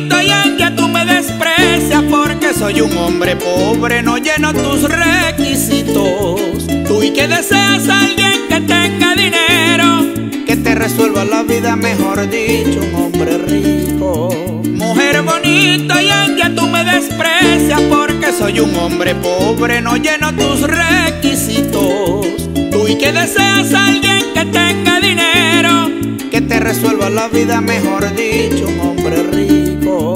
bonito y en que tú me desprecias porque soy un hombre pobre, no lleno tus requisitos. Tú y que deseas a alguien que tenga dinero, que te resuelva la vida, mejor dicho, un hombre rico. Mujer bonita y en que tú me desprecias porque soy un hombre pobre, no lleno tus requisitos. Tú y que deseas a alguien que tenga dinero, que te resuelva la vida, mejor dicho, un hombre rico.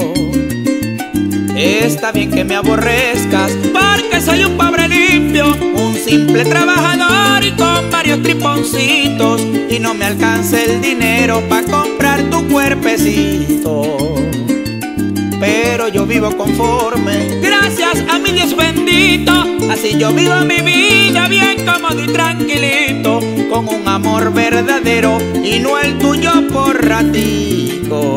Está bien que me aborrezcas porque soy un pobre limpio, un simple trabajador y con varios triponcitos, y no me alcanza el dinero para comprar tu cuerpecito. Pero yo vivo conforme, gracias a mi Dios bendito. Así yo vivo mi vida bien cómodo y tranquilito, con un amor verdadero y no el tuyo por ratico.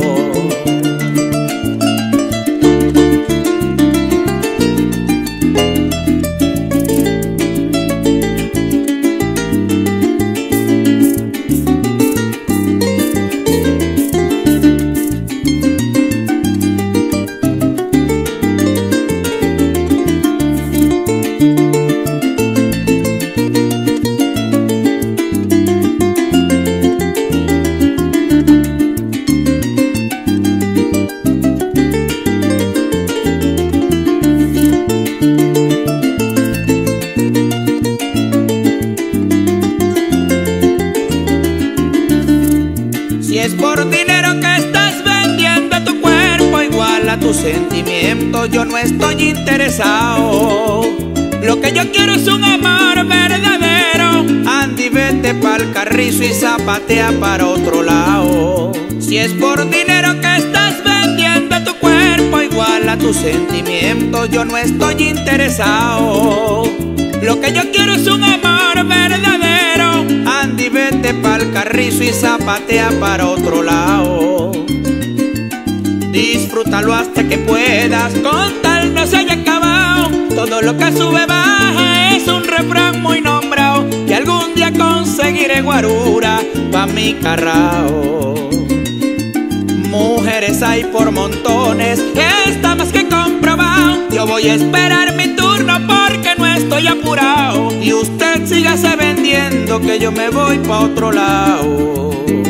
Si es por dinero que estás vendiendo tu cuerpo igual a tus sentimientos, yo no estoy interesado. Lo que yo quiero es un amor verdadero. Andy, vete pa'l Carrizo y zapatea para otro lado. Si es por dinero que estás vendiendo tu cuerpo igual a tus sentimientos, yo no estoy interesado. Lo que yo quiero es un amor verdadero. Andy, vete pa'l Carrizo y zapatea para otro lado. Disfrútalo hasta que puedas, con tal no se haya acabado. Todo lo que sube baja es un refrán muy nombrado, que algún día conseguiré guarura pa' mi carrao. Mujeres hay por montones, está más que comprobado. Yo voy a esperar mi turno porque no estoy apurado, y usted sígase vendiendo que yo me voy pa' otro lado.